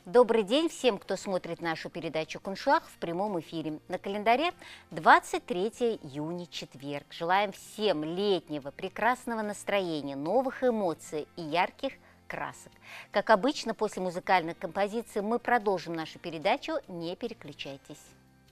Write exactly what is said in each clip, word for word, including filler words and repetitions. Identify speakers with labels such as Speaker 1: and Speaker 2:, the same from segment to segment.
Speaker 1: Добрый день всем, кто смотрит нашу передачу «Куншуах» в прямом эфире. На календаре двадцать третье июня, четверг. Желаем всем летнего, прекрасного настроения, новых эмоций и ярких красок. Как обычно, после музыкальной композиции мы продолжим нашу передачу. Не переключайтесь.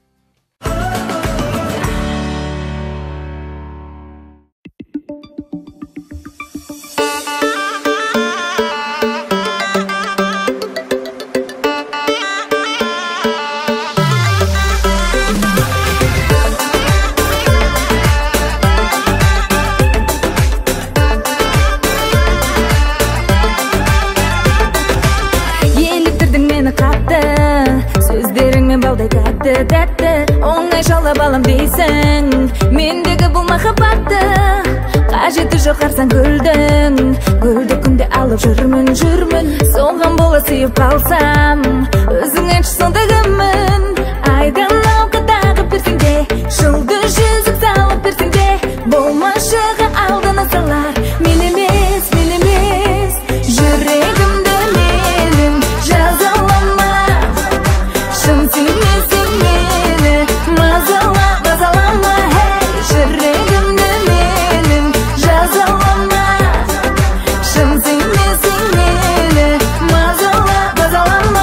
Speaker 2: Оңай жаулап алам дейсің, мендегі бұл махаббатты қажеті жоқ арзан гүлдің. Гүлді күнде алып жүрмін, жүрмін, соған бола сүйіп қалсам, өзің айтшы сонда кіммін? Айдан алқа тағып берсең де, жұлдыз жүзік салып берсең де, болмашыға алдына салар. Мен емес, мен емес, жүрегімді менің жазалама, шын сүймесең мені мазала, мазалама, хей, жүрегімді менің жазалама, шын сүймесең мені мазала, мазалама,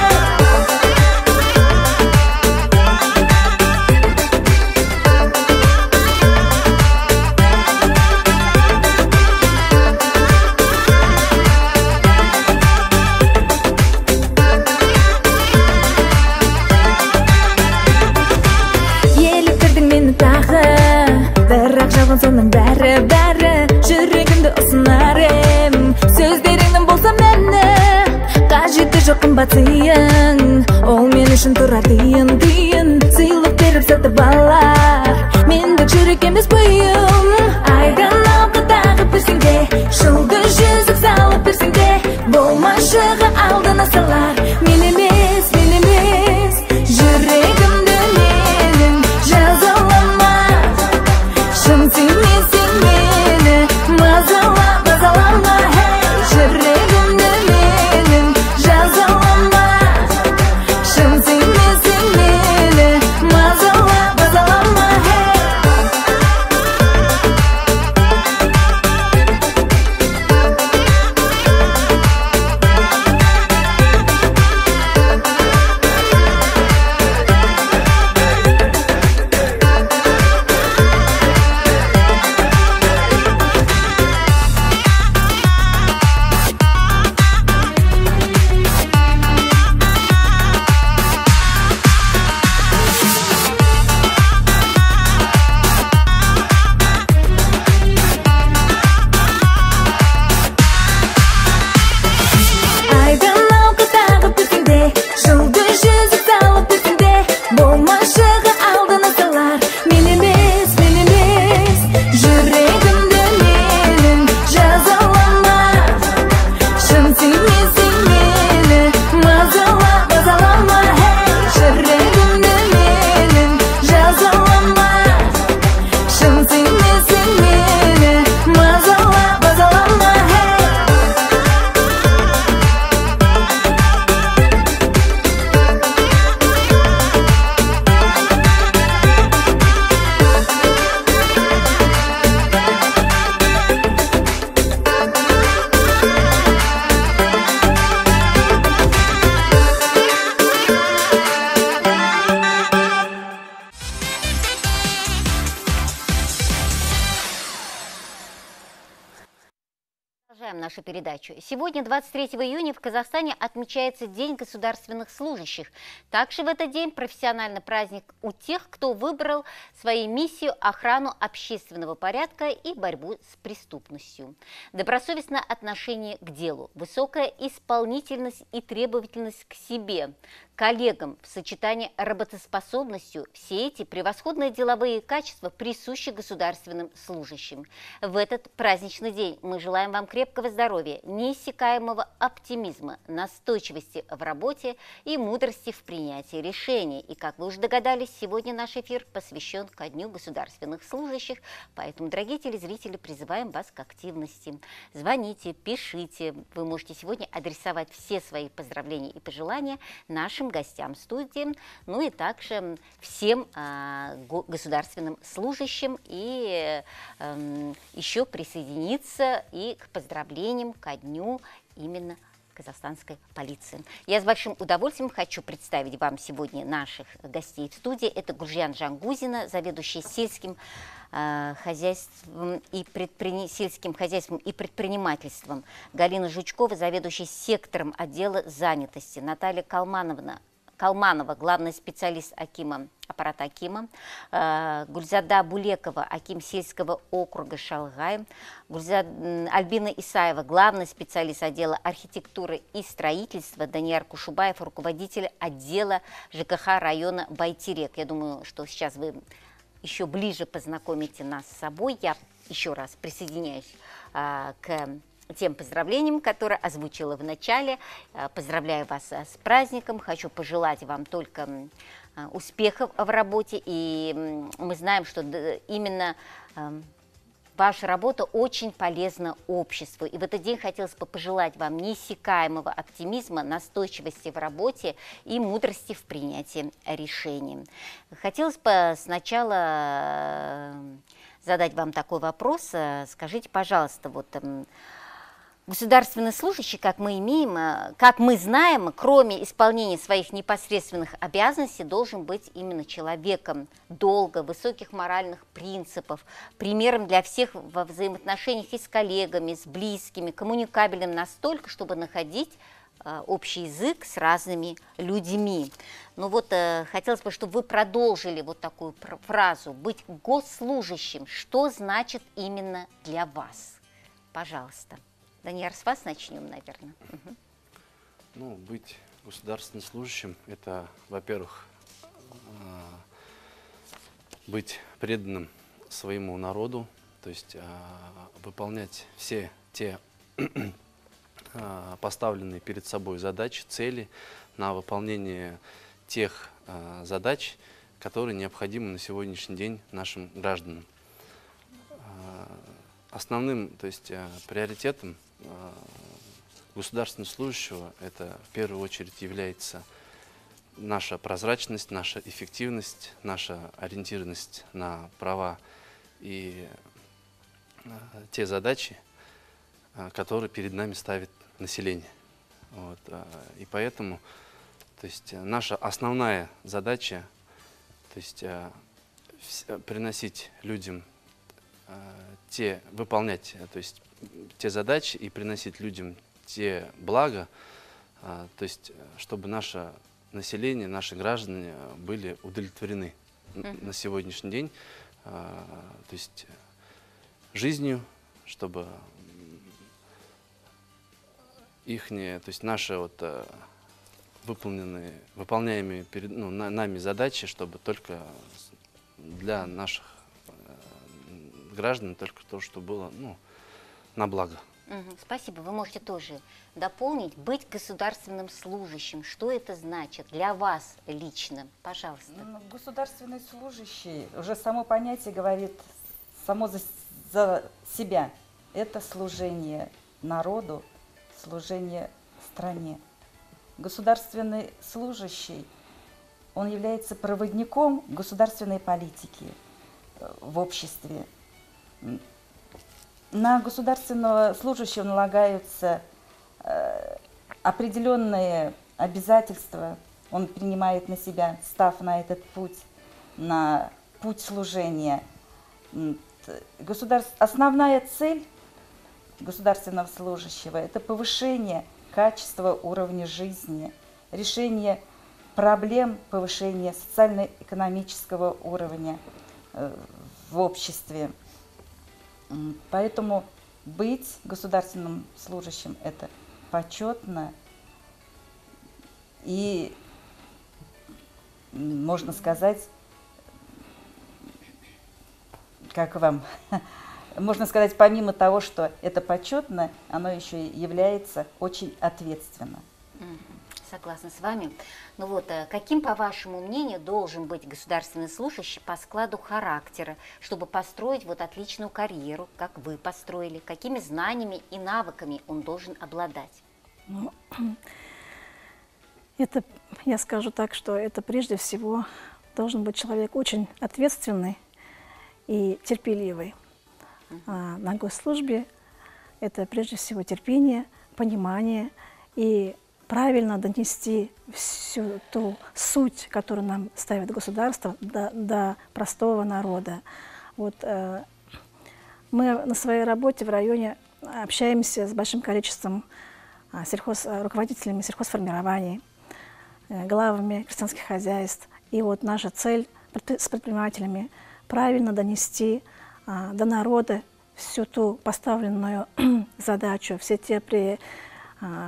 Speaker 2: соның бәрі, бәрі жүрегімді ұсынар ем. Сөздеріңнің болса мәні, қажеті жоқ қымбат сыйың, ол мен үшін тұрар тиын, тиын. Сыйлық беріп сатып алар, мендік жүрек емес бұйым. Айдан алқа тағып берсең де, жұлдыз жүзік салып берсең де, болмашыға алдына салар. Мен емес, мен емес, жүрегімді менің жазалама, шын сүймесең мені мазала, мазалама, хей, жүрегімді менің жазалама, шын сүймесең мені мазала, мазалама,
Speaker 1: нашу передачу. Сегодня, двадцать третьего июня, в Казахстане отмечается День государственных служащих. Также в этот день профессиональный праздник у тех, кто выбрал своей миссию охрану общественного порядка и борьбу с преступностью. Добросовестное отношение к делу, высокая исполнительность и требовательность к себе, коллегам в сочетании с работоспособностью. Все эти превосходные деловые качества присущи государственным служащим. В этот праздничный день мы желаем вам крепкого здоровья, неиссякаемого оптимизма, настойчивости в работе и мудрости в принятии решений. И, как вы уже догадались, сегодня наш эфир посвящен ко Дню государственных служащих, поэтому, дорогие телезрители, призываем вас к активности. Звоните, пишите. Вы можете сегодня адресовать все свои поздравления и пожелания нашим гостям студии, ну и также всем а, государственным служащим, и а, еще присоединиться и к поздравлениям ко дню именно казахстанской полиции. Я с большим удовольствием хочу представить вам сегодня наших гостей в студии. Это Гульжан Жангузина, заведующая сельским э, хозяйством и предпри... сельским хозяйством и предпринимательством. Галина Жучкова, заведующая сектором отдела занятости. Наталья Калмановна, Калманова, главный специалист акима, аппарата акима, э, Гульзада Булекова, аким сельского округа Шалгай, Гульзад, Альбина Исаева, главный специалист отдела архитектуры и строительства, Данияр Кушубаев, руководитель отдела ЖКХ района Байтерек. Я думаю, что сейчас вы еще ближе познакомите нас с собой. Я еще раз присоединяюсь э, к тем поздравлениям, которые озвучила в начале. Поздравляю вас с праздником, хочу пожелать вам только успехов в работе, и мы знаем, что именно ваша работа очень полезна обществу. И в этот день хотелось бы пожелать вам неиссякаемого оптимизма, настойчивости в работе и мудрости в принятии решений. Хотелось бы сначала задать вам такой вопрос. Скажите, пожалуйста, вот государственный служащий, как мы имеем, как мы знаем, кроме исполнения своих непосредственных обязанностей, должен быть именно человеком долга, высоких моральных принципов, примером для всех во взаимоотношениях и с коллегами, с близкими, коммуникабельным настолько, чтобы находить общий язык с разными людьми. Ну вот, э, хотелось бы, чтобы вы продолжили вот такую фразу «быть госслужащим». Что значит именно для вас? Пожалуйста. Данияр, с вас начнем, наверное. Угу.
Speaker 3: Ну, быть государственным служащим – это, во-первых, быть преданным своему народу, то есть выполнять все те поставленные перед собой задачи, цели на выполнение тех задач, которые необходимы на сегодняшний день нашим гражданам. Основным, то есть приоритетом государственного служащего это в первую очередь является наша прозрачность, наша эффективность, наша ориентированность на права и те задачи, которые перед нами ставит население. Вот. И поэтому, то есть, наша основная задача, то есть, приносить людям те, выполнять, то есть, те задачи и приносить людям те блага, то есть, чтобы наше население, наши граждане были удовлетворены mm-hmm. на сегодняшний день, то есть, жизнью, чтобы их, то есть, наши вот выполненные, выполняемые перед ну, на, нами задачи, чтобы только для наших граждан только то, что было ну, на благо.
Speaker 1: Угу, спасибо. Вы можете тоже дополнить. Быть государственным служащим. Что это значит для вас лично? Пожалуйста.
Speaker 4: Ну, государственный служащий, уже само понятие говорит само за, за себя. Это служение народу, служение стране. Государственный служащий, он является проводником государственной политики в обществе. На государственного служащего налагаются э, определенные обязательства. Он принимает на себя, став на этот путь, на путь служения. Государ... Основная цель государственного служащего – это повышение качества уровня жизни, решение проблем, повышение социально-экономического уровня э, в обществе. Поэтому быть государственным служащим – это почетно. И можно сказать, как вам, можно сказать, помимо того, что это почетно, оно еще и является очень ответственно.
Speaker 1: Согласна с вами. Ну вот, каким, по вашему мнению, должен быть государственный служащий по складу характера, чтобы построить вот отличную карьеру, как вы построили? Какими знаниями и навыками он должен обладать?
Speaker 5: Ну, это, я скажу так, что это прежде всего должен быть человек очень ответственный и терпеливый. А на госслужбе это прежде всего терпение, понимание и правильно донести всю ту суть, которую нам ставит государство, до, до простого народа. Вот, э, мы на своей работе в районе общаемся с большим количеством э, сельхоз, руководителями сельхозформирований, э, главами крестьянских хозяйств. И вот наша цель с предпринимателями правильно донести э, до народа всю ту поставленную задачу, все те при, э,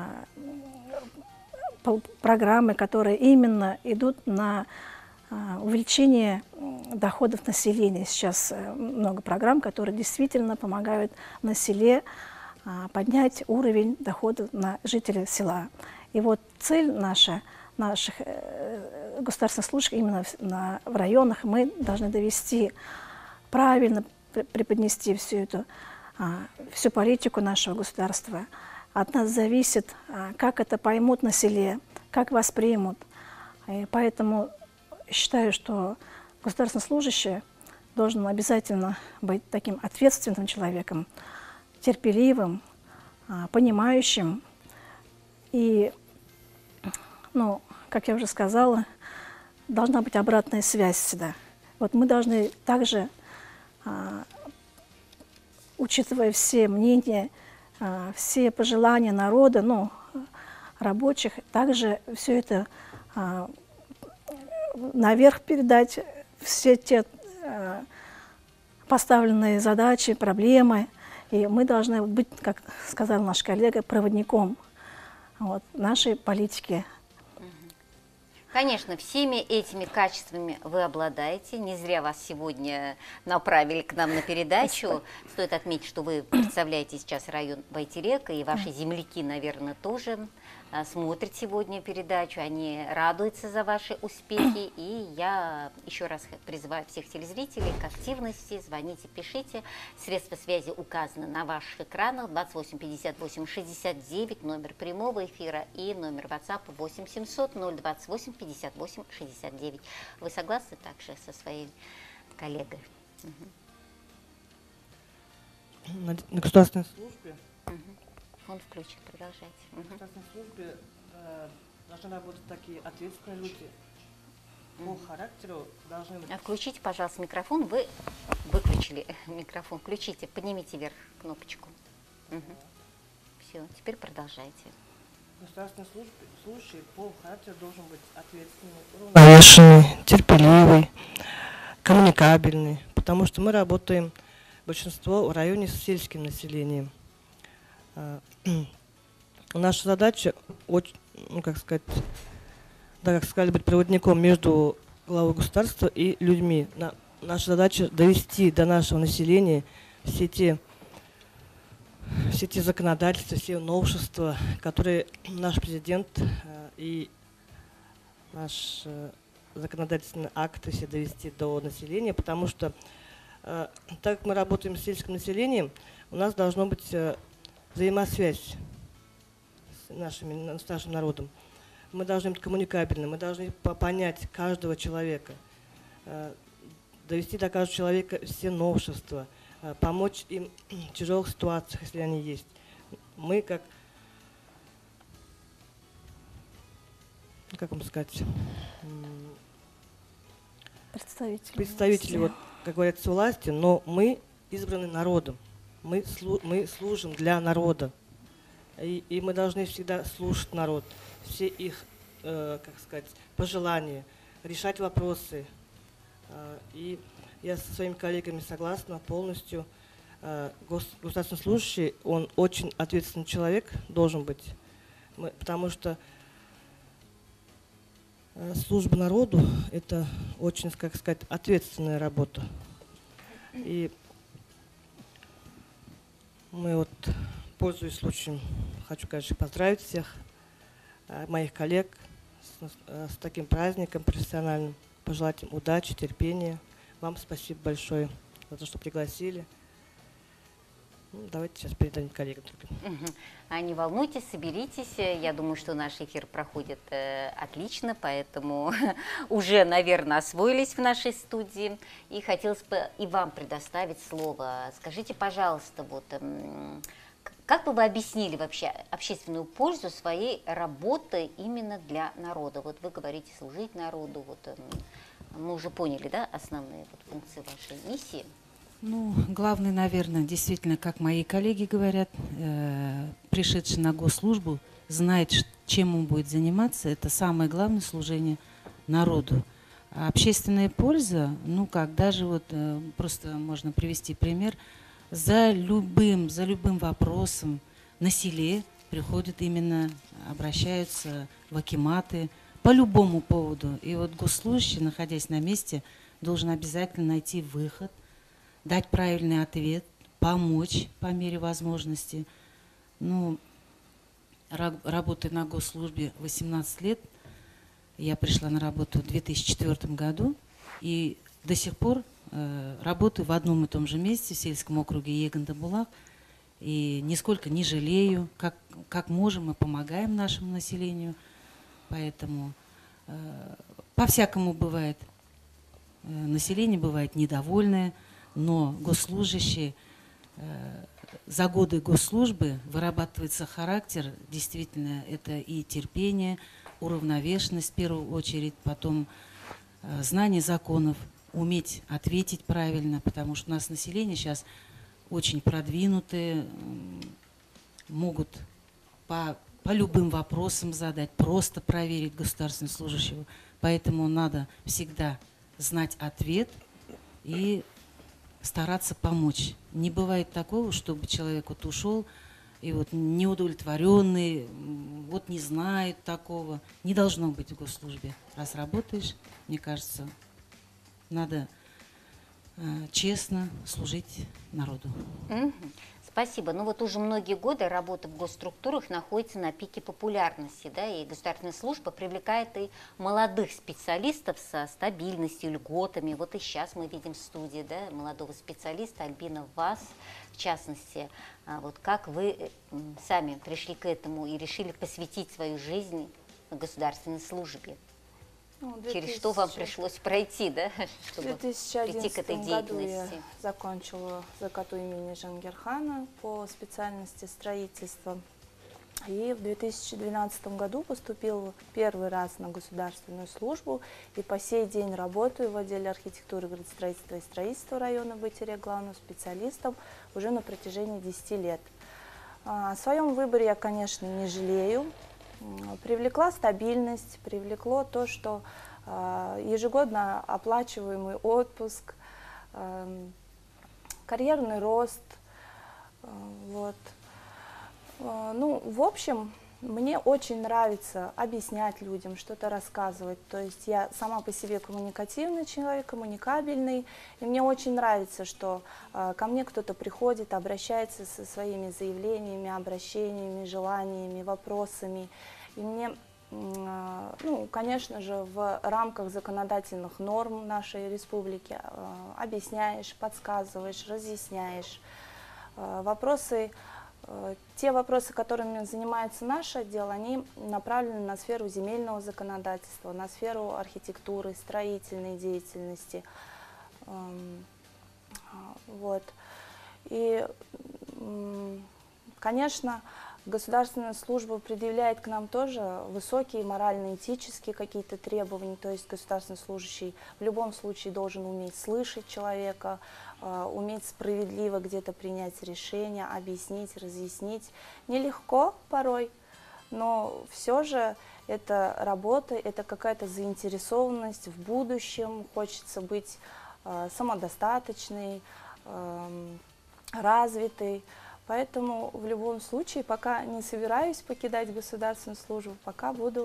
Speaker 5: программы, которые именно идут на а, увеличение доходов населения. Сейчас а, много программ, которые действительно помогают на селе а, поднять уровень доходов на жителей села. И вот цель наша, наших э, государственных служб именно в, на, в районах, мы должны довести, правильно преподнести всю эту, а, всю политику нашего государства. От нас зависит, как это поймут на селе, как воспримут. И поэтому считаю, что государственный служащий должен обязательно быть таким ответственным человеком, терпеливым, понимающим. И, ну, как я уже сказала, должна быть обратная связь всегда. Вот мы должны также, учитывая все мнения, все пожелания народа, ну, рабочих, также все это а, наверх передать, все те а, поставленные задачи, проблемы. И мы должны быть, как сказал наш коллега, проводником вот, нашей политики.
Speaker 1: Конечно, всеми этими качествами вы обладаете. Не зря вас сегодня направили к нам на передачу. Стоит отметить, что вы представляете сейчас район Байтерек, и ваши земляки, наверное, тоже а, смотрят сегодня передачу. Они радуются за ваши успехи. И я еще раз призываю всех телезрителей к активности. Звоните, пишите. Средства связи указаны на ваших экранах. двадцать восемь пятьдесят восемь шестьдесят девять, номер прямого эфира, и номер WhatsApp восемь семьсот ноль двадцать восемь пятьдесят восемь шестьдесят девять. Вы согласны также со своей коллегой? Угу.
Speaker 6: На, на государственной службе.
Speaker 1: Угу. Он включит, продолжайте.
Speaker 6: На угу. государственной службе э, должны работать такие ответственные люди. По угу. характеру должны быть...
Speaker 1: Включите, пожалуйста, микрофон. Вы выключили микрофон. Включите, поднимите вверх кнопочку. Угу. Все, теперь продолжайте.
Speaker 6: Государственный служащий по характеру должен быть ответственный, уравновешенный, терпеливый, коммуникабельный, потому что мы работаем, большинство в районе с сельским населением. Наша задача, ну, как сказать, да, как сказали, быть проводником между главой государства и людьми. Наша задача довести до нашего населения все те все те законодательства, все новшества, которые наш президент э, и наш э, законодательный акт все довести до населения, потому что э, так как мы работаем с сельским населением, у нас должна быть э, взаимосвязь с, нашими, с нашим народом. Мы должны быть коммуникабельны, мы должны понять каждого человека, э, довести до каждого человека все новшества, помочь им в тяжелых ситуациях, если они есть. Мы как, как вам сказать,
Speaker 5: представители,
Speaker 6: представители вот, как говорится, власти, но мы избраны народом, мы, слу, мы служим для народа, и, и мы должны всегда слушать народ, все их, э, как сказать, пожелания, решать вопросы. Э, и я со своими коллегами согласна полностью. Государственный служащий, он очень ответственный человек должен быть, мы, потому что Э, Служба народу – это очень, как сказать, ответственная работа. И мы вот, пользуясь случаем, хочу, конечно, поздравить всех э, моих коллег с, э, с таким праздником профессиональным, пожелать им удачи, терпения. Вам спасибо большое за то, что пригласили. Ну, давайте сейчас передадим коллегам только.
Speaker 1: Мгм. А не волнуйтесь, соберитесь. Я думаю, что наш эфир проходит э, отлично, поэтому уже, наверное, освоились в нашей студии. И хотелось бы и вам предоставить слово. Скажите, пожалуйста, вот, эм, к- как бы вы объяснили вообще общественную пользу своей работы именно для народа? Вот вы говорите служить народу, вот, эм, мы уже поняли, да, основные вот, функции вашей миссии.
Speaker 7: Ну, главное, наверное, действительно, как мои коллеги говорят, э, пришедший на госслужбу, знает, ш- чем он будет заниматься. Это самое главное служение народу. А общественная польза, ну как, даже вот э, просто можно привести пример, за любым, за любым вопросом на селе приходят именно, обращаются в акиматы по любому поводу. И вот госслужащий, находясь на месте, должен обязательно найти выход, дать правильный ответ, помочь по мере возможности. Ну, ра- работая на госслужбе восемнадцать лет, я пришла на работу в две тысячи четвёртом году и до сих пор э, работаю в одном и том же месте в сельском округе Егонда-Булак. И нисколько не жалею, как, как можем, мы помогаем нашему населению. Поэтому э, по-всякому бывает. Э, население бывает недовольное, но госслужащие, э, за годы госслужбы вырабатывается характер, действительно, это и терпение, уравновешенность в первую очередь, потом э, знание законов, уметь ответить правильно, потому что у нас население сейчас очень продвинутые, м, могут по, по любым вопросам задать, просто проверить государственного служащего. Поэтому надо всегда знать ответ и стараться помочь. Не бывает такого, чтобы человек вот ушел и вот неудовлетворенный, м, вот не знает такого. Не должно быть в госслужбе. Раз работаешь, мне кажется, надо э, честно служить народу.
Speaker 1: Мгм. Спасибо. Ну вот уже многие годы работа в госструктурах находится на пике популярности, да, и государственная служба привлекает и молодых специалистов со стабильностью, льготами. Вот и сейчас мы видим в студии, да, молодого специалиста Альбина вас, в частности. А вот как вы э, м, сами пришли к этому и решили посвятить свою жизнь государственной службе?
Speaker 8: Ну, в
Speaker 1: Через что вам
Speaker 8: 2000
Speaker 1: пришлось пройти, да,
Speaker 8: В
Speaker 1: чтобы
Speaker 8: две тысячи
Speaker 1: прийти к этой
Speaker 8: одиннадцатом году я
Speaker 1: деятельности?
Speaker 8: закончила ЗКТУ имени Жангирхана по специальности строительства. И в две тысячи двенадцатом году поступила первый раз на государственную службу. И по сей день работаю в отделе архитектуры, градостроительства и строительства района Бытере главным специалистом уже на протяжении десяти лет. О своем выборе я, конечно, не жалею. М, Привлекла стабильность, привлекло то, что э, ежегодно оплачиваемый отпуск, эм, карьерный рост. э, Вот. Э, Ну, в общем, мне очень нравится объяснять людям, что-то рассказывать. То есть я сама по себе коммуникативный человек, коммуникабельный. И мне очень нравится, что э, ко мне кто-то приходит, обращается со своими заявлениями, обращениями, желаниями, вопросами. И мне, м, э, ну, конечно же, в рамках законодательных норм нашей республики э, объясняешь, подсказываешь, разъясняешь. Э, Вопросы Э, Те вопросы, которыми занимается наш отдел, они направлены на сферу земельного законодательства, на сферу архитектуры, строительной деятельности. Эм, а, Вот. И, м, конечно, государственная служба предъявляет к нам тоже высокие морально-этические какие-то требования. То есть государственный служащий в любом случае должен уметь слышать человека, э, уметь справедливо где-то принять решение, объяснить, разъяснить. Нелегко порой, но все же это работа, это какая-то заинтересованность в будущем. Хочется быть э, самодостаточной, эм, развитой. Поэтому в любом случае, пока не собираюсь покидать государственную службу, пока буду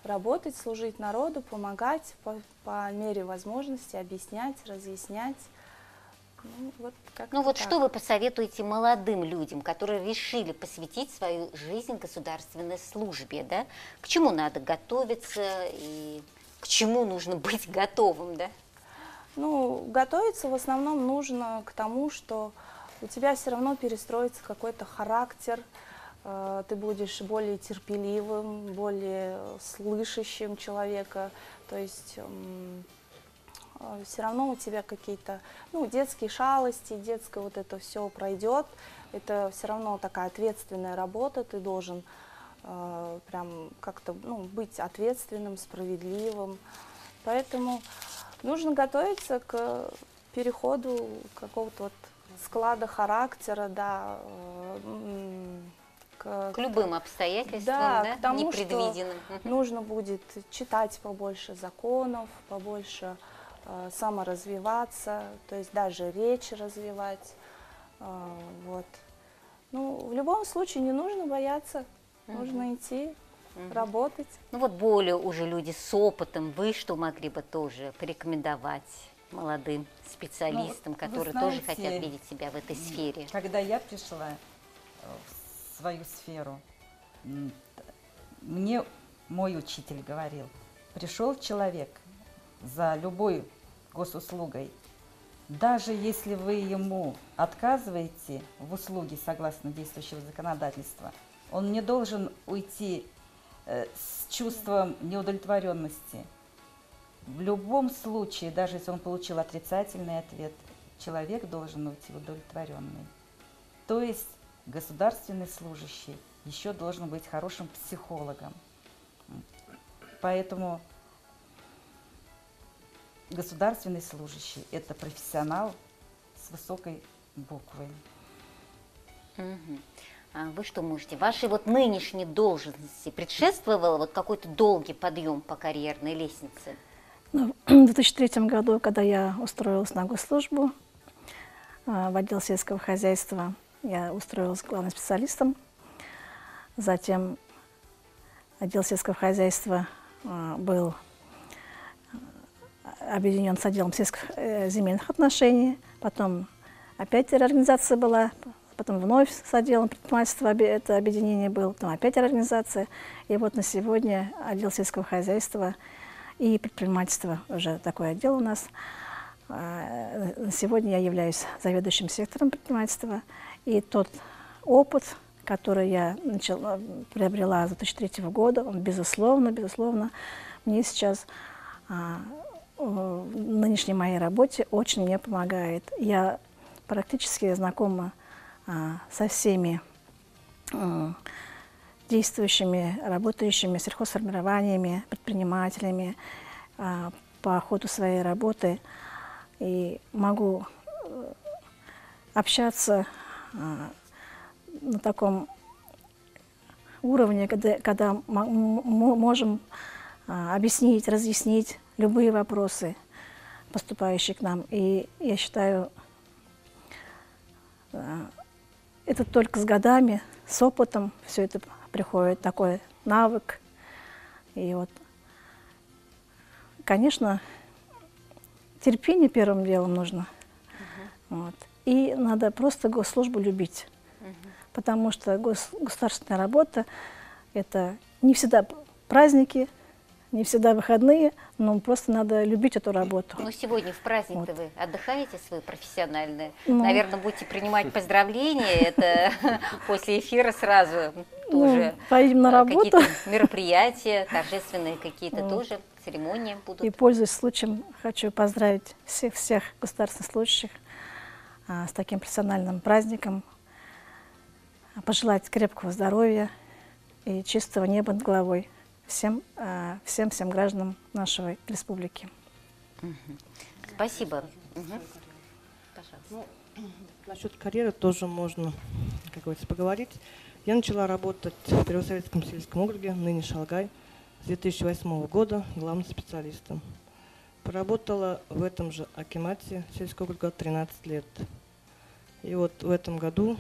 Speaker 8: работать, служить народу, помогать по, по мере возможности, объяснять, разъяснять. Ну вот,
Speaker 1: ну вот
Speaker 8: так.
Speaker 1: Что вы посоветуете молодым людям, которые решили посвятить свою жизнь государственной службе, да? К чему надо готовиться и к чему нужно быть готовым, да?
Speaker 8: Ну, готовиться в основном нужно к тому, что у тебя все равно перестроится какой-то характер, э, ты будешь более терпеливым, более слышащим человека, то есть э, э, все равно у тебя какие-то, ну, детские шалости, детское вот это все пройдет, это все равно такая ответственная работа, ты должен э, прям как-то, ну, быть ответственным, справедливым, поэтому нужно готовиться к переходу какого-то вот склада характера, да,
Speaker 1: к, к любым обстоятельствам,
Speaker 8: да,
Speaker 1: да,
Speaker 8: к тому,
Speaker 1: непредвиденным.
Speaker 8: Что нужно будет читать побольше законов, побольше э, саморазвиваться, то есть даже речь развивать. Э, вот. Ну, в любом случае не нужно бояться, угу. нужно идти. Угу. Работать.
Speaker 1: Ну вот более уже люди с опытом, вы что могли бы тоже порекомендовать молодым специалистам, ну, которые знаете, тоже хотят видеть себя в этой сфере?
Speaker 4: Когда я пришла в свою сферу, мне мой учитель говорил, пришел человек за любой госуслугой, даже если вы ему отказываете в услуге согласно действующего законодательства, он не должен уйти с чувством неудовлетворенности. В любом случае, даже если он получил отрицательный ответ, человек должен уйти удовлетворенный. То есть государственный служащий еще должен быть хорошим психологом. Поэтому государственный служащий – это профессионал с высокой буквы.
Speaker 1: Угу. Вы что можете? Вашей вот нынешней должности предшествовал вот какой-то долгий подъем по карьерной лестнице?
Speaker 5: Ну, в две тысячи третьем году, когда я устроилась на госслужбу в отдел сельского хозяйства, я устроилась главным специалистом. Затем отдел сельского хозяйства был объединен с отделом сельскохозяйственных отношений. Потом опять реорганизация была. Потом вновь с отделом предпринимательства это объединение было, потом опять организация. И вот на сегодня отдел сельского хозяйства и предпринимательства, уже такой отдел у нас. На сегодня я являюсь заведующим сектором предпринимательства. И тот опыт, который я начала, приобрела с две тысячи третьего года, он безусловно, безусловно, мне сейчас в нынешней моей работе очень мне помогает. Я практически знакома со всеми действующими, работающими сельхозформированиями, предпринимателями по ходу своей работы. И могу общаться на таком уровне, когда, когда мы можем объяснить, разъяснить любые вопросы, поступающие к нам. И я считаю, это только с годами, с опытом все это приходит, такой навык. И вот, конечно, терпение первым делом нужно. Uh-huh. Вот. И надо просто госслужбу любить. Uh-huh. Потому что гос, государственная работа – это не всегда праздники, не всегда выходные, но просто надо любить эту работу.
Speaker 1: Ну, сегодня в праздник-то вот. Вы отдыхаете свои профессиональные? Ну, наверное, будете принимать поздравления, это после эфира сразу тоже.
Speaker 5: Поедем на работу.
Speaker 1: Какие-то мероприятия, торжественные какие-то тоже, церемонии будут.
Speaker 5: И, пользуясь случаем, хочу поздравить всех, всех государственных служащих а, с таким профессиональным праздником, пожелать крепкого здоровья и чистого неба над головой всем, а, всем, всем гражданам нашей республики.
Speaker 1: Угу. Спасибо. Угу. Пожалуйста.
Speaker 6: Ну, насчет карьеры тоже можно, как говорится, поговорить. Я начала работать в Первосоветском сельском округе, ныне Шалгай, с две тысячи восьмого года главным специалистом. Поработала в этом же акимате сельского округа тринадцать лет. И вот в этом году,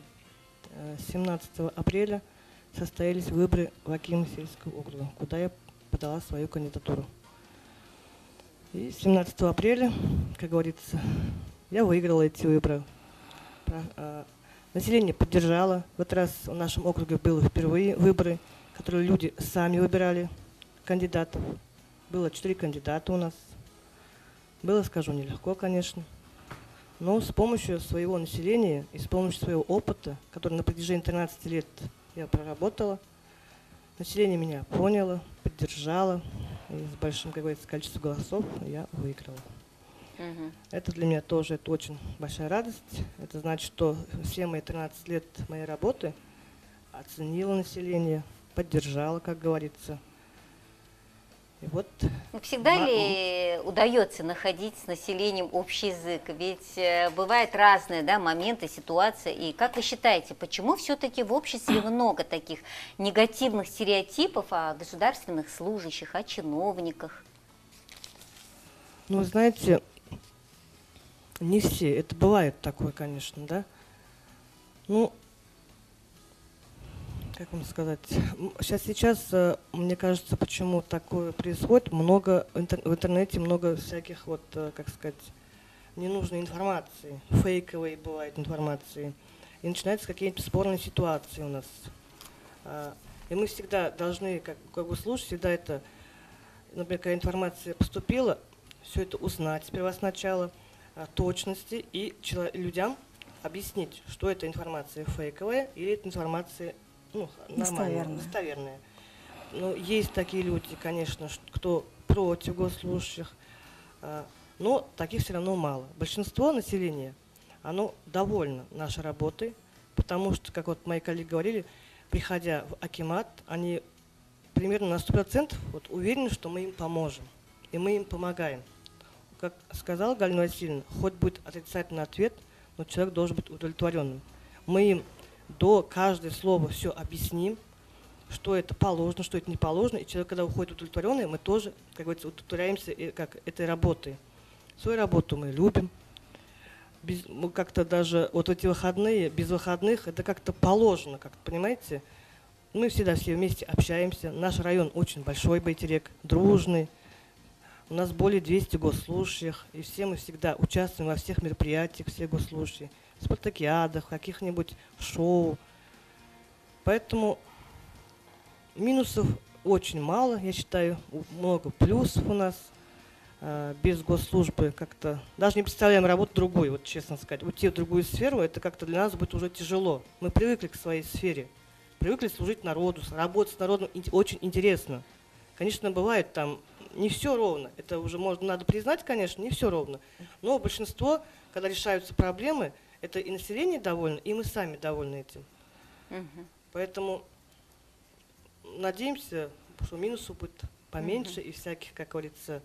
Speaker 6: семнадцатого апреля, состоялись выборы в акимы сельского округа, куда я подала свою кандидатуру. И семнадцатого апреля, как говорится, я выиграла эти выборы. Население поддержало. В этот раз в нашем округе было впервые выборы, которые люди сами выбирали кандидатов. Было четыре кандидата у нас. Было, скажу, нелегко, конечно. Но с помощью своего населения и с помощью своего опыта, который на протяжении тринадцати лет я проработала, население меня поняло, поддержало. И с большим, как говорится, количеством голосов я выиграла. Угу. Это для меня тоже это очень большая радость. Это значит, что все мои тринадцать лет моей работы оценило население, поддержало, как говорится. И вот
Speaker 1: всегда
Speaker 6: на...
Speaker 1: ли удается находить с населением общий язык? Ведь бывают разные, да, моменты, ситуации. И как вы считаете, почему все-таки в обществе много таких негативных стереотипов о государственных служащих, о чиновниках?
Speaker 6: Ну, вы знаете, не все. Это бывает такое, конечно, да. Ну, как вам сказать, сейчас, сейчас, мне кажется, почему такое происходит, много в интернете, много всяких, вот, как сказать, ненужной информации, фейковой бывает информации, и начинаются какие-то спорные ситуации у нас. И мы всегда должны, как, как бы слушать, всегда это, например, когда информация поступила, все это узнать сперва сначала, точности, и людям объяснить, что эта информация фейковая или эта информация ну, нормальная, достоверная. Но есть такие люди, конечно, кто против госслужащих, но таких все равно мало. Большинство населения, оно довольно нашей работой, потому что, как вот мои коллеги говорили, приходя в акимат, они примерно на сто процентов вот, уверены, что мы им поможем, и мы им помогаем. Как сказала Галина Васильевна, хоть будет отрицательный ответ, но человек должен быть удовлетворенным. Мы им до каждого слова все объясним, что это положено, что это не положено. И человек, когда уходит удовлетворенный, мы тоже, как говорится, удовлетворяемся как, этой работой. Свою работу мы любим. Без, мы как-то даже вот эти выходные, без выходных, это как-то положено, как понимаете. Мы всегда все вместе общаемся. Наш район очень большой, Байтерек, дружный. У нас более двухсот госслужащих, и все мы всегда участвуем во всех мероприятиях, все госслужащие. Спартакиадах, каких-нибудь шоу. Поэтому минусов очень мало, я считаю, много плюсов у нас. Без госслужбы как-то, даже не представляем работу другой, вот честно сказать. Уйти в другую сферу, это как-то для нас будет уже тяжело. Мы привыкли к своей сфере, привыкли служить народу, работать с народом очень интересно. Конечно, бывает там не все ровно, это уже можно, надо признать, конечно, не все ровно. Но большинство, когда решаются проблемы, это и население довольно, и мы сами довольны этим. Угу. Поэтому надеемся, что минусов будет поменьше, угу. И всяких, как говорится,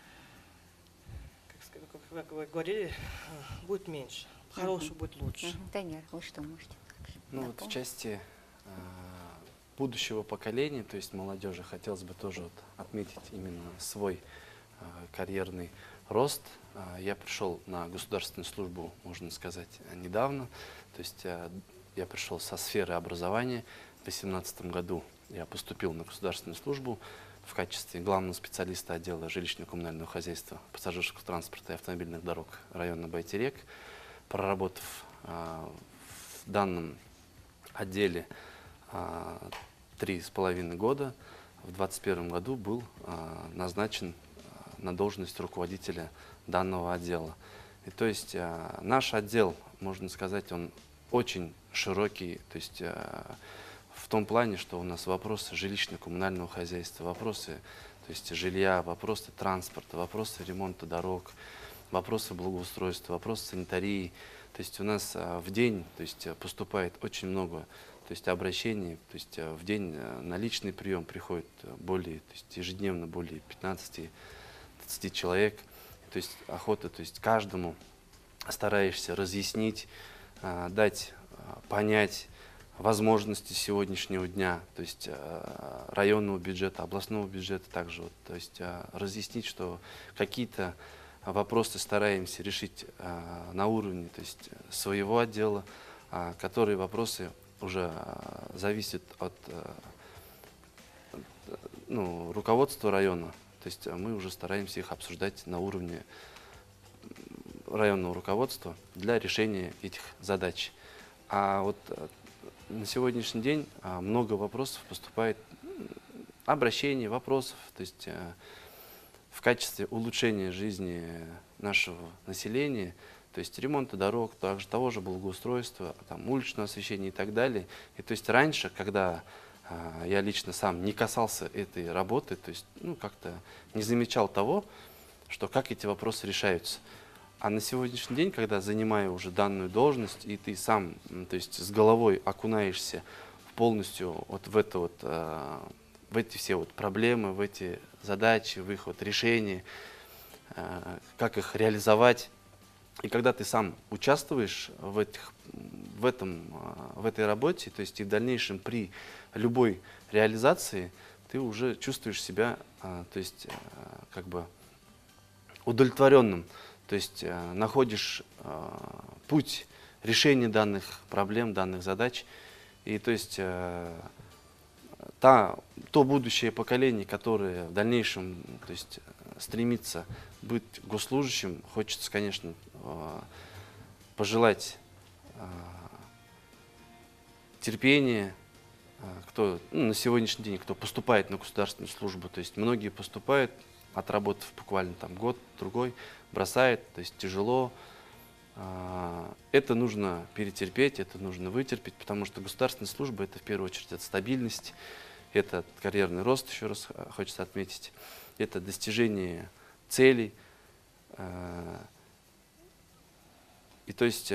Speaker 6: как, как вы говорили, будет меньше. Хорошего угу. будет лучше.
Speaker 1: Угу. Танер, вы что можете?
Speaker 3: Ну вот в части э, будущего поколения, то есть молодежи, хотелось бы тоже вот отметить именно свой э, карьерный рост. Я пришел на государственную службу, можно сказать, недавно. То есть я пришел со сферы образования. В две тысячи восемнадцатом году я поступил на государственную службу в качестве главного специалиста отдела жилищно-коммунального хозяйства, пассажирского транспорта и автомобильных дорог района Байтерек. Проработав в данном отделе три с половиной года, в двадцать первом году был назначен на должность руководителя данного отдела. И то есть э, наш отдел, можно сказать, он очень широкий, то есть э, в том плане, что у нас вопросы жилищно-коммунального хозяйства, вопросы то есть жилья, вопросы транспорта, вопросы ремонта дорог, вопросы благоустройства, вопросы санитарии. То есть у нас э, в день то есть, поступает очень много то есть, обращений, то есть э, в день э, на личный прием приходит более, то есть ежедневно более пятнадцати-двадцати человек. То есть охота, то есть каждому стараешься разъяснить, э, дать э, понять возможности сегодняшнего дня, то есть э, районного бюджета, областного бюджета также, вот, то есть э, разъяснить, что какие-то вопросы стараемся решить э, на уровне, то есть своего отдела, э, которые вопросы уже э, зависят от, э, ну, руководство района. То есть мы уже стараемся их обсуждать на уровне районного руководства для решения этих задач. А вот на сегодняшний день много вопросов поступает, обращений, вопросов, то есть в качестве улучшения жизни нашего населения, то есть ремонта дорог, также того же благоустройства, там, уличного освещения и так далее. И то есть раньше, когда а, я лично сам не касался этой работы, то есть ну, как-то не замечал того, что как эти вопросы решаются. А на сегодняшний день, когда занимаю уже данную должность, и ты сам, то есть с головой окунаешься полностью вот в это вот, а, в эти все вот проблемы, в эти задачи, в их вот решения, а, как их реализовать. И когда ты сам участвуешь в, этих, в, этом, в этой работе, то есть и в дальнейшем при любой реализации, ты уже чувствуешь себя, то есть, как бы удовлетворенным, то есть находишь путь решения данных проблем, данных задач. И то есть та, то будущее поколение, которое в дальнейшем то есть, стремится быть госслужащим, хочется, конечно, пожелать терпения, кто ну, на сегодняшний день, кто поступает на государственную службу, то есть многие поступают, отработав буквально там год, другой, бросает, то есть тяжело. Это нужно перетерпеть, это нужно вытерпеть, потому что государственная служба это в первую очередь это стабильность, это карьерный рост, еще раз хочется отметить, это достижение целей. И то есть,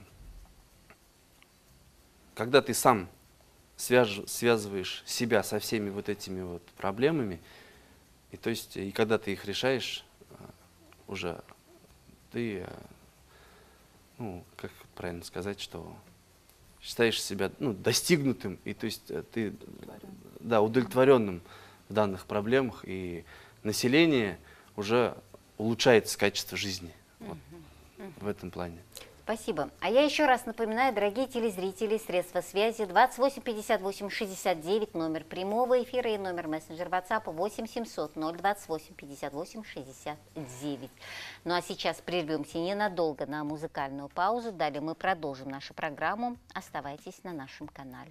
Speaker 3: когда ты сам свяж, связываешь себя со всеми вот этими вот проблемами, и то есть, и когда ты их решаешь, уже ты, ну, как правильно сказать, что считаешь себя ну, достигнутым, и то есть ты да, удовлетворенным в данных проблемах, и население уже улучшается качество жизни. Вот, в этом плане.
Speaker 1: Спасибо. А я еще раз напоминаю, дорогие телезрители, средства связи двадцать восемь пятьдесят восемь шестьдесят девять, номер прямого эфира и номер мессенджер WhatsApp восемь семьсот ноль двадцать восемь пятьдесят восемь шестьдесят девять. Ну а сейчас прервемся ненадолго на музыкальную паузу. Далее мы продолжим нашу программу. Оставайтесь на нашем канале.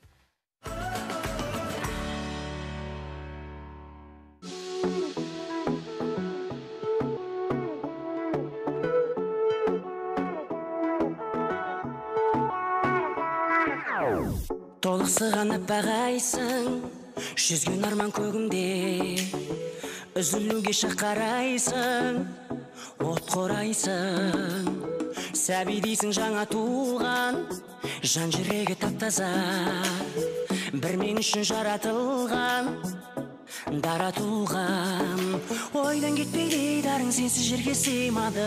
Speaker 9: Толықсыған аппағайсың, жүзген арман көгімде, үзілуге шақарайсың, от қорайсың. Сәби дейсің жаңа туған, жан жүрегі тап-таза, бір мен үшін жаратылған, дара туған. Ойдан кетпейді дарың сенсіз жерге сыймады.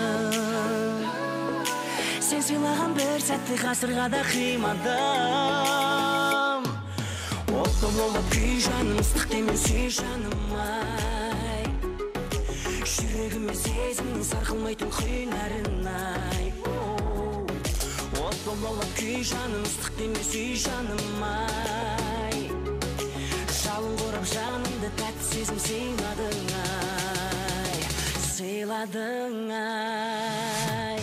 Speaker 9: Сен сыйлаған бір сәтті ғасырға да қимадым. Отты болып күй жаным, ыстық демен сүй жаным ай. Жүрегіме сезімнің сарқылмайтын құйнарын ай. Отты болып күй жаным, ыстық демен сүй жаным ай. Жалын құрып жанымды тәтті сезім сыйладың ай. Сыйладың ай.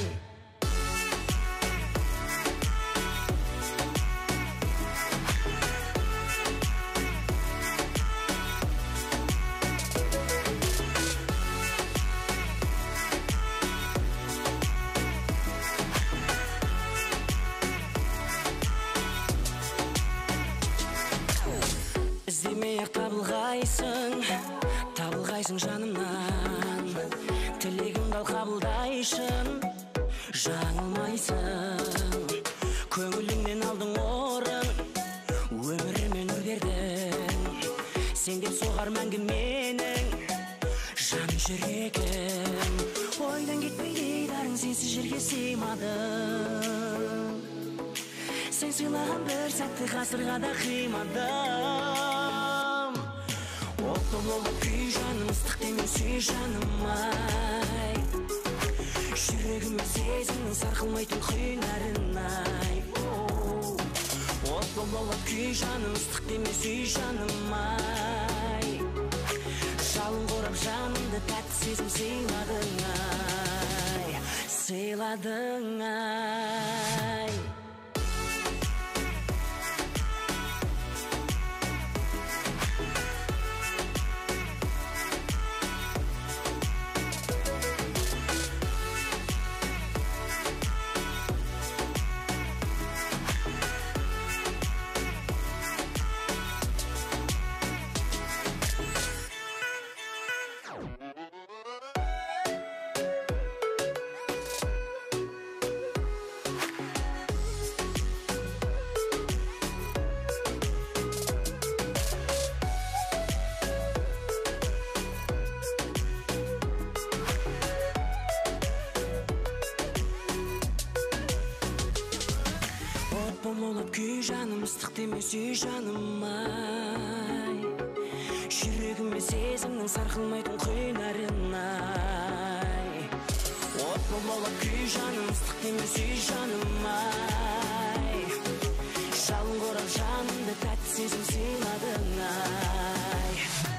Speaker 9: Іздемей-ақ табылғайсың, табылғайсың жанымнан. Тілегімді ал қабылдайшын, жаңылмайсың. Көңілімнен алдың орын, өміріме нұр бердің. Сен деп соғар мәңгі менің жан жүрегім. Ойдан кетпейді дарың сенсіз жерге сыймадым. Сен сыйлаған бір сәтті ғасырға да қимадым. Отты болып күй жаным, ыстық демен сүй жаным ай. Жүрегіме сезімнің сарқылмайтын құйнарын ай. Отты болып күй жаным, ыстық демен сүй жаным ай. қорап жанымды тәтті сезім сыйладың ай, сыйладың ай. Болып күй жаным, ыстық демес үй жаным ай, жүрегіме сезімнің сарқылмайтын құйнарын ай. От болып күй жаным, ыстық демес үй жаным ай, жалын қорап жанымды тәтті сезім сыйладың ай.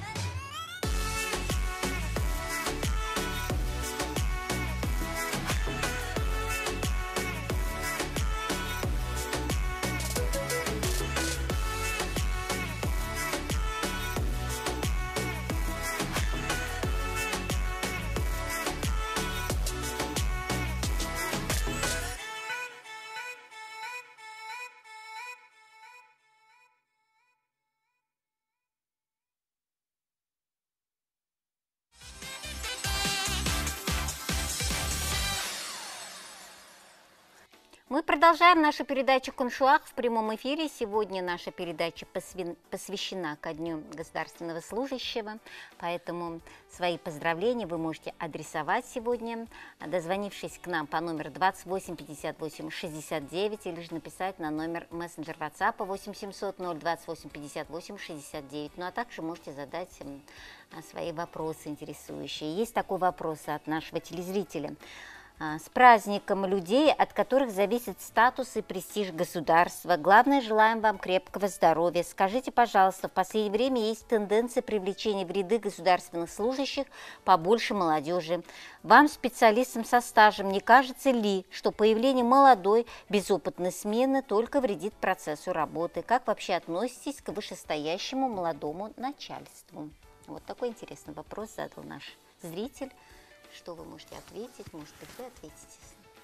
Speaker 1: Мы продолжаем нашу передачу «Куншуах» в прямом эфире. Сегодня наша передача посвящена ко Дню государственного служащего, поэтому свои поздравления вы можете адресовать сегодня, дозвонившись к нам по номеру двадцать восемь пятьдесят восемь шестьдесят девять, или же написать на номер мессенджер WhatsApp восемь семьсот ноль двадцать восемь пятьдесят восемь шестьдесят девять. Ну а также можете задать свои вопросы интересующие. Есть такой вопрос от нашего телезрителя. С праздником людей, от которых зависит статус и престиж государства. Главное, желаем вам крепкого здоровья. Скажите, пожалуйста, в последнее время есть тенденция привлечения в ряды государственных служащих побольше молодежи. Вам, специалистам со стажем, не кажется ли, что появление молодой, безопытной смены только вредит процессу работы? Как вообще относитесь к вышестоящему молодому начальству? Вот такой интересный вопрос задал наш зритель. Что вы можете ответить? Может быть, вы ответите.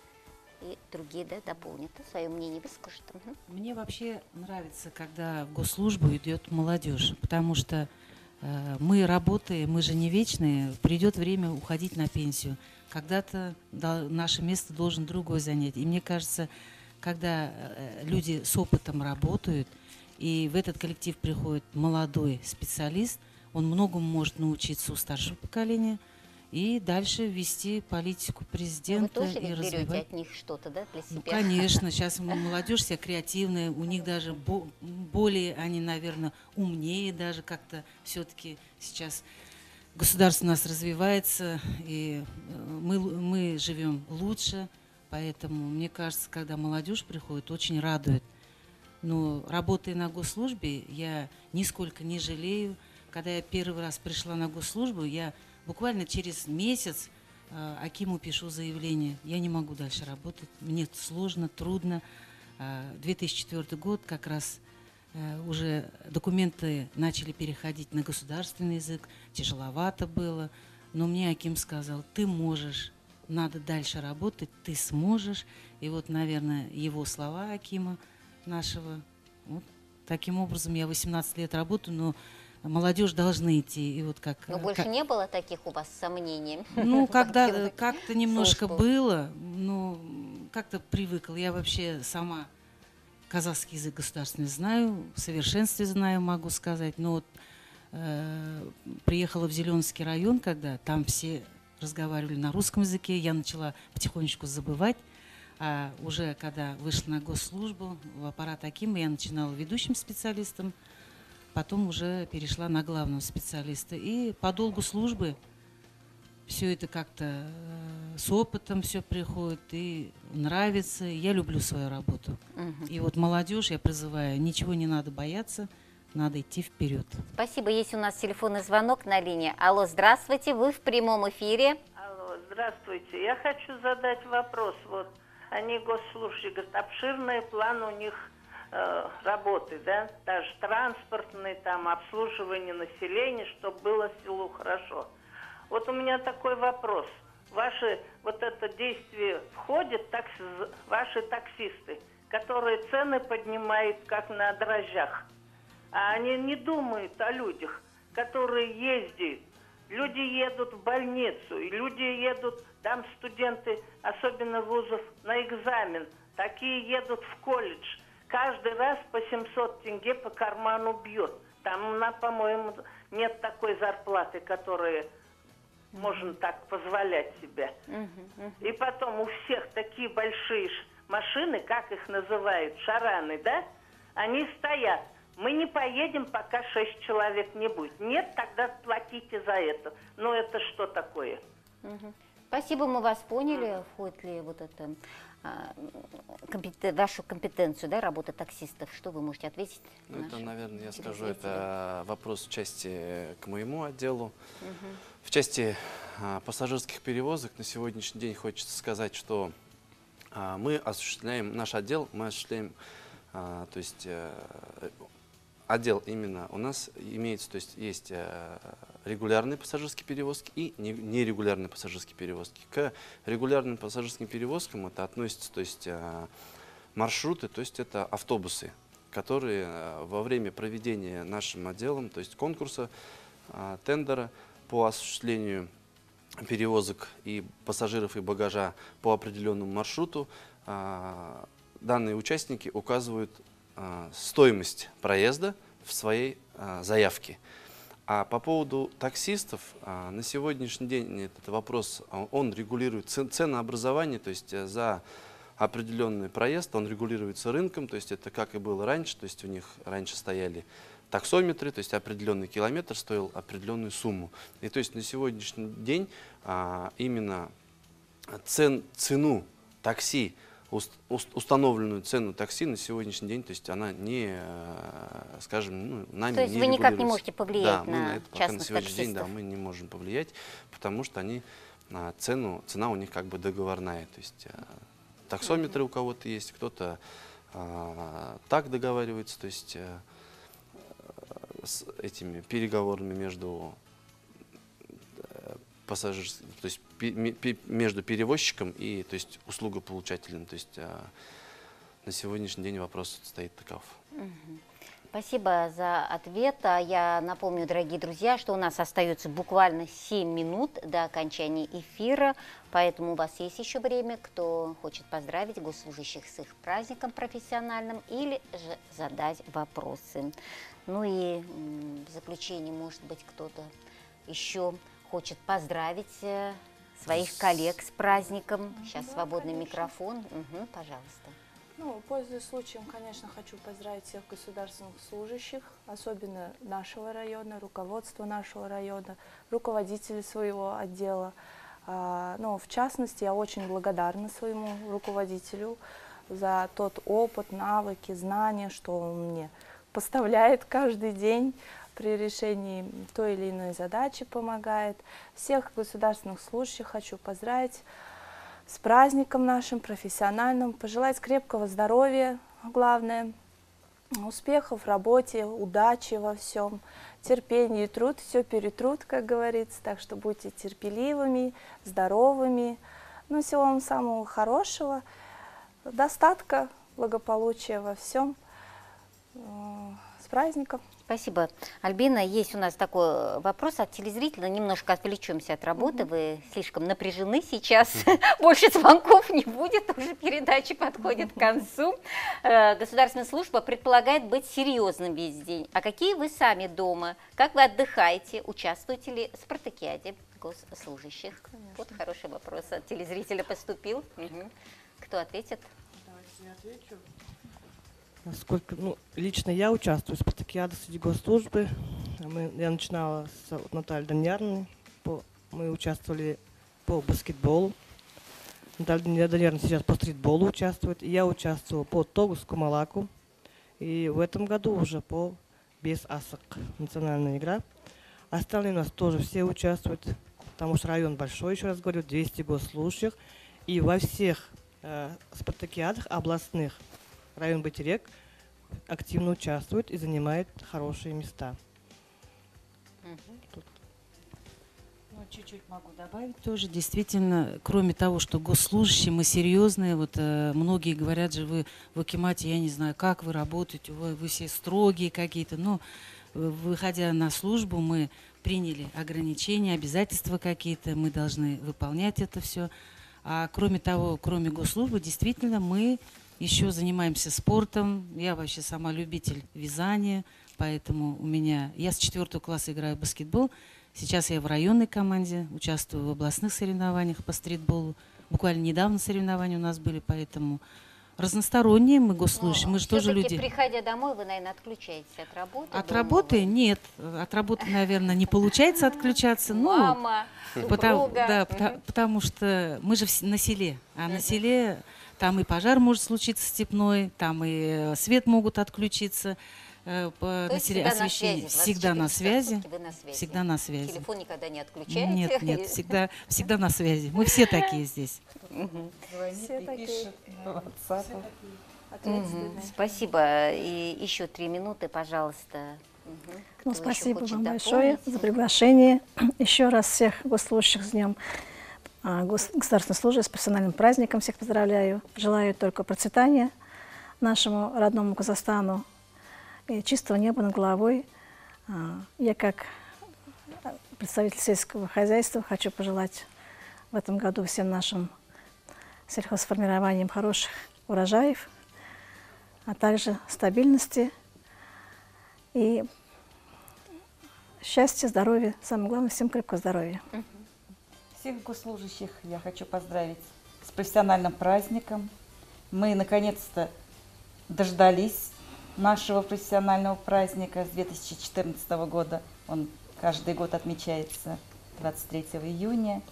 Speaker 1: И другие, да, дополнят, свое мнение выскажут. Угу.
Speaker 7: Мне вообще нравится, когда в госслужбу идет молодежь, потому что э, мы работаем, мы же не вечные, придет время уходить на пенсию. Когда-то да, наше место должен другой занять. И мне кажется, когда э, люди с опытом работают, и в этот коллектив приходит молодой специалист, он многому может научиться у старшего поколения, и дальше вести политику президента.
Speaker 1: Вы тоже
Speaker 7: и
Speaker 1: берете
Speaker 7: развивать.
Speaker 1: От них что-то, да, для себя?
Speaker 7: Ну, конечно, сейчас молодежь вся креативная, у них даже бо более, они, наверное, умнее даже как-то все-таки сейчас. Государство у нас развивается, и мы, мы живем лучше, поэтому, мне кажется, когда молодежь приходит, очень радует. Но работая на госслужбе, я нисколько не жалею. Когда я первый раз пришла на госслужбу, я буквально через месяц э, Акиму пишу заявление. Я не могу дальше работать, мне сложно, трудно. Э, две тысячи четвёртый год, как раз э, уже документы начали переходить на государственный язык, тяжеловато было. Но мне Аким сказал, ты можешь, надо дальше работать, ты сможешь. И вот, наверное, его слова Акима нашего. Вот, таким образом, я восемнадцать лет работаю, но молодежь должна идти. И вот как,
Speaker 1: Но больше
Speaker 7: как...
Speaker 1: не было таких у вас сомнений?
Speaker 7: Ну, когда как-то немножко было, но как-то привыкла. Я вообще сама казахский язык государственный знаю, в совершенстве знаю, могу сказать. Но вот э, приехала в Зеленский район, когда там все разговаривали на русском языке, я начала потихонечку забывать. А уже когда вышла на госслужбу, в аппарат Акима, я начинала ведущим специалистом, потом уже перешла на главного специалиста. И по долгу службы все это как-то э, с опытом все приходит и нравится. Я люблю свою работу. Uh-huh. И вот молодежь я призываю, ничего не надо бояться, надо идти вперед.
Speaker 1: Спасибо. Есть у нас телефонный звонок на линии. Алло, здравствуйте, вы в прямом эфире.
Speaker 10: Алло, здравствуйте. Я хочу задать вопрос. Вот они госслужащие, говорят, обширный план у них э, работы, да, даже транспортный, там, обслуживание населения, чтобы было селу хорошо. Вот у меня такой вопрос. Ваши вот это действие входит, такси, ваши таксисты, которые цены поднимают как на дрожжах. А они не думают о людях, которые ездят. Люди едут в больницу, и люди едут, там студенты, особенно вузов, на экзамен. Такие едут в колледж. Каждый раз по семьсот тенге по карману бьет. Там, на, по-моему, нет такой зарплаты, которая можно так позволять себе. И потом у всех такие большие машины, как их называют, шараны, да? Они стоят. Мы не поедем, пока шесть человек не будет. Нет, тогда платите за это. Но это что такое?
Speaker 1: Угу. Спасибо, мы вас поняли. Входит ли вот это а, компетен... вашу компетенцию, да, работы таксистов? Что вы можете ответить?
Speaker 3: Ну, это, наверное, я скажу, это вопрос в части к моему отделу. Угу. В части а, пассажирских перевозок на сегодняшний день хочется сказать, что а, мы осуществляем, наш отдел, мы осуществляем, а, то есть а, отдел именно у нас имеется, то есть есть э, регулярные пассажирские перевозки и нерегулярные пассажирские перевозки. К регулярным пассажирским перевозкам это относится, то есть э, маршруты, то есть это автобусы, которые э, во время проведения нашим отделом, то есть конкурса, э, тендера по осуществлению перевозок и пассажиров и багажа по определенному маршруту, э, данные участники указывают стоимость проезда в своей а, заявке. А по поводу таксистов, а, на сегодняшний день этот вопрос, он регулирует ценообразование, то есть за определенный проезд, он регулируется рынком, то есть это как и было раньше, то есть у них раньше стояли таксометры, то есть определенный километр стоил определенную сумму. И то есть на сегодняшний день а, именно цен, цену такси, установленную цену такси на сегодняшний день, то есть она не, скажем, ну, нами
Speaker 1: то есть
Speaker 3: не
Speaker 1: вы никак не
Speaker 3: регулируется.
Speaker 1: можете повлиять
Speaker 3: да,
Speaker 1: на,
Speaker 3: мы на это пока
Speaker 1: частных
Speaker 3: на сегодняшний
Speaker 1: таксистов.
Speaker 3: день, да, мы не можем повлиять, потому что они цену, цена у них как бы договорная, то есть таксометры у кого-то есть, кто-то а, так договаривается, то есть а, с этими переговорами между пассажирским, то есть между перевозчиком и, то есть, услугополучателем. То есть а, на сегодняшний день вопрос стоит таков.
Speaker 1: Спасибо за ответ. Я напомню, дорогие друзья, что у нас остается буквально семь минут до окончания эфира, поэтому у вас есть еще время, кто хочет поздравить госслужащих с их праздником профессиональным или же задать вопросы. Ну и в заключение, может быть, кто-то еще хочет поздравить своих коллег с праздником. Сейчас да, свободный конечно. Микрофон. Угу, пожалуйста.
Speaker 8: Ну, пользуясь случаем, конечно, хочу поздравить всех государственных служащих, особенно нашего района, руководство нашего района, руководителей своего отдела. А, ну, в частности, я очень благодарна своему руководителю за тот опыт, навыки, знания, что он мне поставляет каждый день при решении той или иной задачи, помогает. Всех государственных служащих хочу поздравить с праздником нашим профессиональным, пожелать крепкого здоровья, главное, успехов в работе, удачи во всем, терпения и труд, все перетрут, как говорится, так что будьте терпеливыми, здоровыми, ну, всего вам самого хорошего, достатка, благополучия во всем. С праздником!
Speaker 1: Спасибо, Альбина. Есть у нас такой вопрос от телезрителя. Немножко отвлечемся от работы. Mm-hmm. Вы слишком напряжены сейчас. Mm-hmm. Больше звонков не будет. Уже передача подходит mm-hmm. к концу. Государственная служба предполагает быть серьезным весь день. А какие вы сами дома? Как вы отдыхаете? Участвуете ли в спартакиаде госслужащих? Конечно. Вот хороший вопрос от телезрителя поступил. Угу. Кто ответит?
Speaker 6: Давайте я отвечу. Насколько, ну, лично я участвую в спартакиаде среди госслужбы. Мы, я начинала с вот, Натальей Даньярной. По, мы участвовали по баскетболу. Наталья Даньярна сейчас по стритболу участвует. И я участвовала по тогу с Кумалаку. И в этом году уже по без асык, национальная игра. Остальные у нас тоже все участвуют, потому что район большой, еще раз говорю, двести госслужащих. И во всех э, спартакиадах областных район Байтерек активно участвует и занимает хорошие места. Тут.
Speaker 7: Ну, чуть-чуть могу добавить тоже. Действительно, кроме того, что госслужащие, мы серьезные. Вот э, многие говорят же, вы в Акимате, я не знаю, как вы работаете, вы, вы все строгие какие-то. Но выходя на службу, мы приняли ограничения, обязательства какие-то, мы должны выполнять это все. А кроме того, кроме госслужбы, действительно, мы еще занимаемся спортом. Я вообще сама любитель вязания, поэтому у меня... Я с четвертого класса играю в баскетбол. Сейчас я в районной команде, участвую в областных соревнованиях по стритболу. Буквально недавно соревнования у нас были, поэтому разносторонние мы госслужащие,
Speaker 1: Но
Speaker 7: мы же тоже люди.
Speaker 1: Приходя домой, вы, наверное, отключаетесь от работы?
Speaker 7: От
Speaker 1: дома
Speaker 7: работы
Speaker 1: вы...
Speaker 7: нет. От работы, наверное, не получается отключаться.
Speaker 1: Мама,
Speaker 7: ну, потому,
Speaker 1: супруга.
Speaker 7: да, потому, потому что мы же на селе, а на селе там и пожар может случиться степной, там и свет могут отключиться. По
Speaker 1: То есть
Speaker 7: селе,
Speaker 1: всегда
Speaker 7: освещение.
Speaker 1: На связи,
Speaker 7: всегда на связи.
Speaker 1: вы на связи.
Speaker 7: Всегда на связи.
Speaker 1: Телефон никогда не отключаете?
Speaker 7: Нет, нет, всегда, всегда на связи. Мы все такие здесь.
Speaker 4: Звонит и пишет по WhatsApp.
Speaker 1: Угу. Спасибо. И еще три минуты, пожалуйста. Угу.
Speaker 5: Ну, спасибо вам большое за приглашение. Еще раз всех госслужащих с Днем государственной службы, с профессиональным праздником всех поздравляю. Желаю только процветания нашему родному Казахстану и чистого неба над головой. Я как представитель сельского хозяйства хочу пожелать в этом году всем нашим сельхозформированиям хороших урожаев, а также стабильности и счастья, здоровья. Самое главное, всем крепкого здоровья.
Speaker 4: Всех госслужащих я хочу поздравить с профессиональным праздником. Мы наконец-то дождались нашего профессионального праздника с две тысячи четырнадцатого года. Он каждый год отмечается двадцать третьего июня.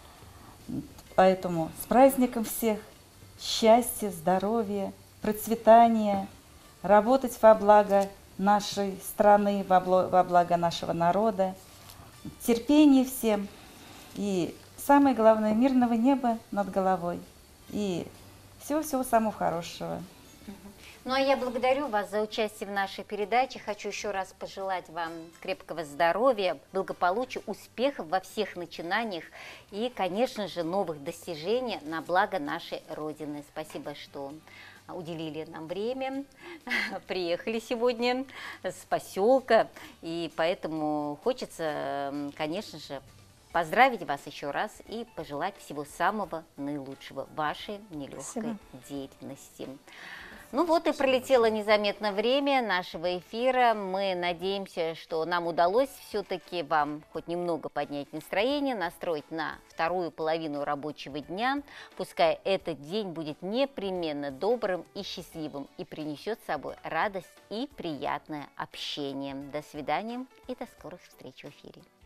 Speaker 4: Поэтому с праздником всех! Счастья, здоровья, процветания, работать во благо нашей страны, во благо нашего народа, терпения всем и, самое главное, мирного неба над головой и всего-всего самого хорошего.
Speaker 1: Ну, а я благодарю вас за участие в нашей передаче. Хочу еще раз пожелать вам крепкого здоровья, благополучия, успехов во всех начинаниях и, конечно же, новых достижений на благо нашей Родины. Спасибо, что уделили нам время, приехали сегодня с поселка, и поэтому хочется, конечно же, поздравить вас еще раз и пожелать всего самого наилучшего в вашей нелегкой Спасибо. деятельности. Ну вот и пролетело незаметно время нашего эфира. Мы надеемся, что нам удалось все-таки вам хоть немного поднять настроение, настроить на вторую половину рабочего дня. Пускай этот день будет непременно добрым и счастливым и принесет с собой радость и приятное общение. До свидания и до скорых встреч в эфире.